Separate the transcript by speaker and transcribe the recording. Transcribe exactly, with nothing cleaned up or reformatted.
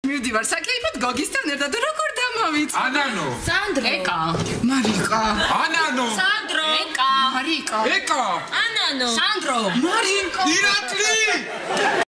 Speaker 1: მივდივარ საკეიფოდ გოგისთან ერთად როგორ დამავიწყო?
Speaker 2: ანანო.
Speaker 3: სანდრო.
Speaker 1: ეკა. მარიკა.
Speaker 2: ანანო.
Speaker 3: სანდრო.
Speaker 1: ეკა. მარიკა.
Speaker 2: ეკა.
Speaker 3: ანანო.
Speaker 1: სანდრო. მარიკა.
Speaker 2: ირაკლი.